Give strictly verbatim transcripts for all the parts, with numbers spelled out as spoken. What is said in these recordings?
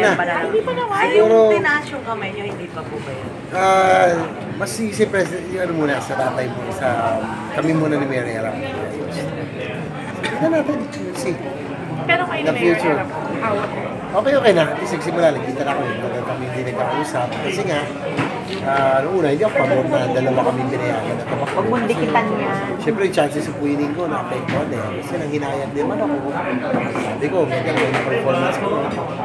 na. Hindi pa naman. Siguro, Yung tinaas yung kamay nyo, hindi pa po ba yun? Ah, mas siyempre, yung ano muna, sa tatay mo, sa kami muna ni Mary Aram. Tignan natin, see. Pero kayo The na future. how? Okay, okay na. At least nagsimula, nagkita na kami. Baga kami hindi nagkausap. Kasi nga, ah, noong una, hindi ako pabor na dalawa kami binayagan at tumakbo. Huwag mong dikitan niya. Siyempre, yung chances of winning ko na apektuhan eh. Kasi nang hinayag din man ako. Sabi ko, may gano'n yung performance ko.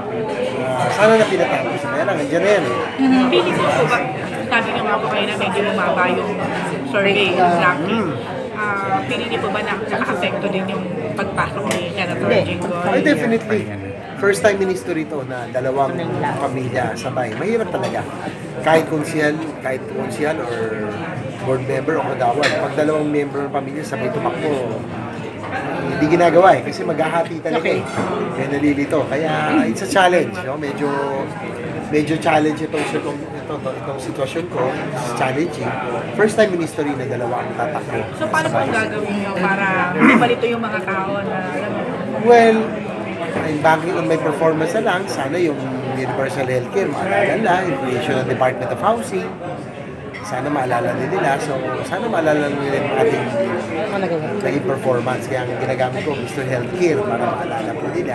Ah, sana na pinatapos. Kaya lang, nandiyan na yan eh. Feeling ko po ba, sabi niyo nga po kayo na medyo bumaba yung survey, ranking. Ah, feeling niyo po ba na naka-apekto din yung pagpasok ni Senator Jinggoy? Ay, definitely. First time in history to na dalawang pamilya sabay. Mahirap talaga. Kahit konsyal, kahit konsyal or board member o kagawad. Pag dalawang member ng pamilya sabay tumakbo, hindi ginagawa eh. Kasi maghahati talaga eh. Kaya nalilito. Kaya it's a challenge. No? Medyo medyo challenge itong, itong, ito, ito, itong sitwasyon ko. It's challenging. First time in history na dalawa ang tatakbo. So paano po gagawin niyo para hindi malito yung mga tao na alam mo? Well, I'm banking on my performance na lang. Sana yung Universal Healthcare, maalala nila, yung creation ng Department of Housing. Sana maalala din nila. So, sana maalala nila yung ating naging performance. Kaya ang ginagamit ko, Mister Healthcare, para maalala po nila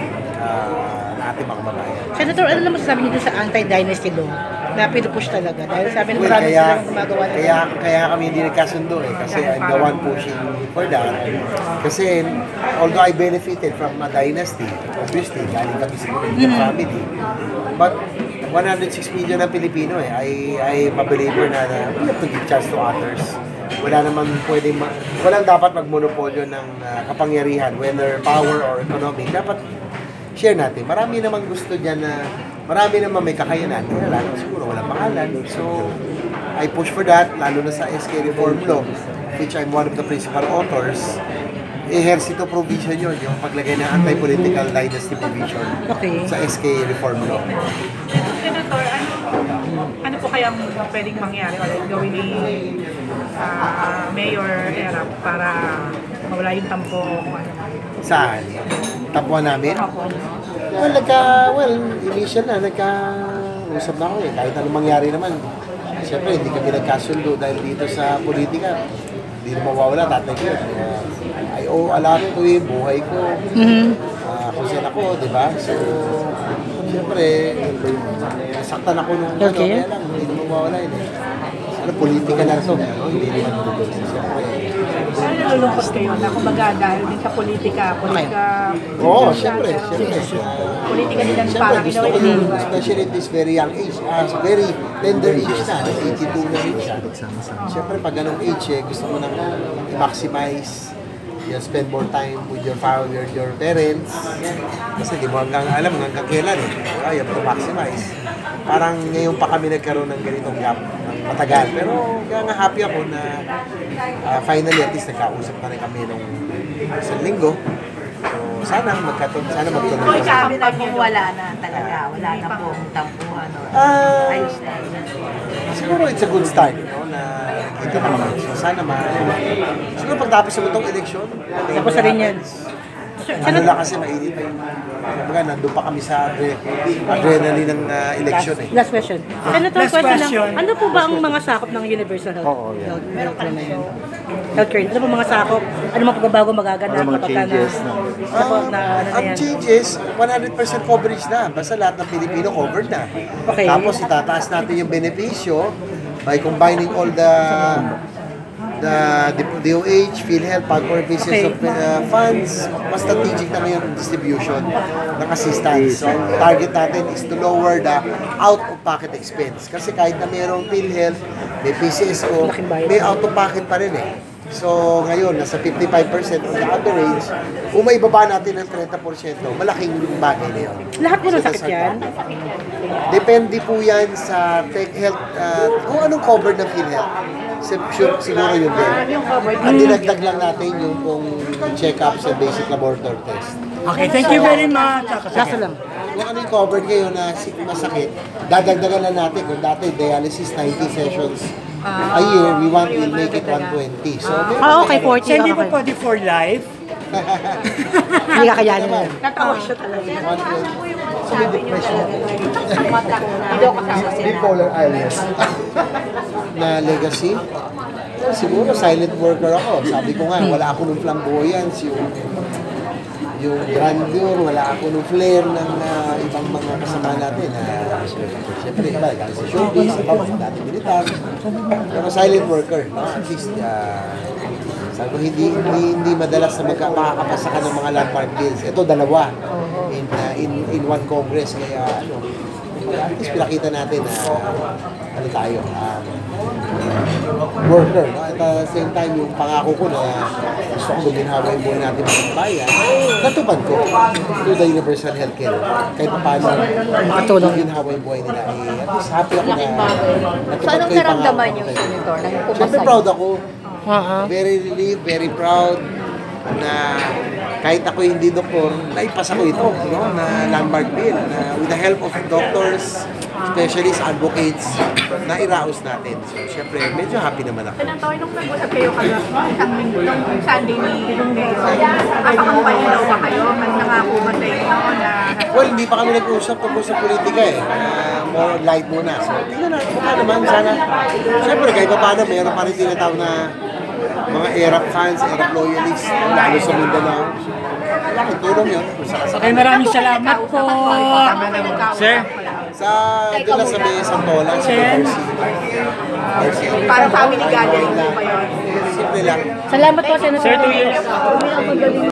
uh, na ating mga babayan. Senator, ano naman sasabi niyo sa anti-dynasty law na pinupush talaga? Dahil sabi ng Well, marami kaya, silang gumagawa na kaya, kaya kami hindi nagkasundo eh. Kasi I'm the one pushing for that. Kasi although I benefited from a dynasty, obviously, galing kami sa Korean family. But one hundred six million na Pilipino eh. I, I am a believer na, na we have to give chance to others. Wala naman pwedeng, ma walang dapat magmonopolyo ng uh, kapangyarihan, whether power or economic. Dapat share natin. Marami naman gusto dyan na, marami naman may kakayanan. Kaya lang, siguro walang pangalan. So, I push for that, lalo na sa S K Reform Law, which I'm one of the principal authors. Ehersito provision yun, yung paglagay ng anti-political dynasty provision Okay. sa S K Reform Law. Senator, ano, ano po kayang pwedeng mangyari o gawin ni uh, Mayor Erap para mawala yung tampo kung ano? Saan? Tapuan namin? Opo. Well, nagka, well, initial na, nagka-usap na ako eh. Kahit anong mangyari naman. Siyempre, hindi kami nagkasundo dahil dito sa politika. Hindi na mawawala, tatay ko. Uh, I owe a lot to him, buhay ko. Uh, kung saan ako, di ba? So, siyempre, nasaktan ako nung ano, kaya lang, hindi na mawawala yun eh. Ano, politika na ito. No? Hindi naman ito. Siyempre, Ano nalulungkot kayo na kumbaga dahil din sa politika, politika... Oo, oh, siyempre, siyempre. Politika din ang Siyempre, parang gusto ginawa ko ni din, especially at this very young age, uh, very tender age na, eighty-two na rin siya. Siyempre, pag ganong age, eh, gusto mo nang i-maximize, you spend more time with your family, your, your parents. Kasi di mo hanggang alam hanggang kailan eh. I have to maximize. Parang ngayon pa kami nagkaroon ng ganitong gap ng matagal. Pero kaya nga happy ako na uh, finally at least nagkausap na rin kami nung isang linggo. So sana magkatuloy, sana magtuloy. Kung sabi na kung wala na talaga, wala na pong tampuhan or Ah, ayos na. siguro it's a good start, no, na kita naman. So sana ma... Siguro pagtapos mo itong eleksyon, Tapos na rin yan. ano lang kasi mainit pa yung... Kumbaga, nandun pa kami sa adre, adrenaline ng uh, eleksyon eh. Last question. Senator, Last question, question. lang. Ano po ba ang mga sakop ng Universal Health? Oo, yeah. Health, Health Care na yan? Healthcare. Ano po mga sakop? Ano mga pagbabago magaganap? Ano mga kapag changes, na, no? na, po, na, ano na Ang yan? changes, one hundred percent coverage na. Basta lahat ng Pilipino covered na. Okay. Tapos itataas natin yung benepisyo by combining all the the D O H, PhilHealth, Pag-Core Business Okay. of uh, Funds, mas strategic na ngayon distribution ng assistance. So, ang target natin is to lower the out-of-pocket expense. Kasi kahit na mayroong PhilHealth, may P C S O, may out-of-pocket pa rin eh. So, ngayon, nasa fifty-five percent on the average. Kung may baba natin ng thirty percent, malaking bagay na yun. Lahat po ng sakit yan? Depende po yan sa tech health, uh, kung anong covered ng PhilHealth. Sure, siguro yun din. At dinagdag lang natin yung kung check-up sa basic laboratory test. Okay, thank you very much. Kaso lang. Kung ano yung covered ngayon na masakit, dadagdagan na natin. Kung dati dialysis ninety sessions a year, we want to make it one twenty. So, Ah, okay, forty. So, hindi po Okay. pwede for life? Hindi kakayanin yan. Natawa siya talaga. one twenty. So may depression ako. Hindi daw kasama si Bipolar illness. Na legacy? Well, siguro silent worker ako. Sabi ko nga, wala ako ng flamboyance, yung yung grandeur, wala ako ng flair ng uh, ibang mga kasama natin. Uh, Siyempre, iba, galing sa showbiz, iba, mga dati militar. Pero silent worker, no? At least, uh, sabi ko, hindi, hindi, hindi madalas na magka- makakapasa ka ng mga landmark bills. Ito, dalawa. In, uh, in, in one Congress. Kaya, ano, at least pinakita natin na, uh, ano tayo, um, worker, no? At the same time, yung pangako ko na gusto ko maginhawa yung buhay natin mga bayan, natupad ko to the universal healthcare. Kahit pa paano, Makatulong. maginhawa yung buhay nila. Eh, at least happy ako na natupad So, anong ko yung naramdaman pangako niyo, ko. Senator? Nang Siyempre pumasa proud ako. Oo. Very relieved, very proud na kahit ako hindi doktor, naipasa ko ito, no? Na landmark bill, na with the help of doctors, specialists, advocates, na iraos natin. So, syempre, medyo happy naman ako. Senator, nung nag-usap kayo kayo isang linggo, nung Sunday ni nung Mayor, napakampanya daw ba kayo? At nangako ba sa inyo na Well, hindi pa kami nag-usap tungkol sa politika eh. Uh, more light muna. So, tingnan natin baka naman sana. Syempre, kahit pa paano, mayroon pa rin tinatawag na mga E R A P fans, E R A P loyalists, lalo sa Mindanao. Malaking tulong yun. Kung sakasakali. Okay, maraming salamat po. Sir. Sa, doon lang sa may Santola, sa Sir. Garcia. Garcia. parang family gathering po ba yun? Simple lang. Salamat po, Senator. Sir, two years.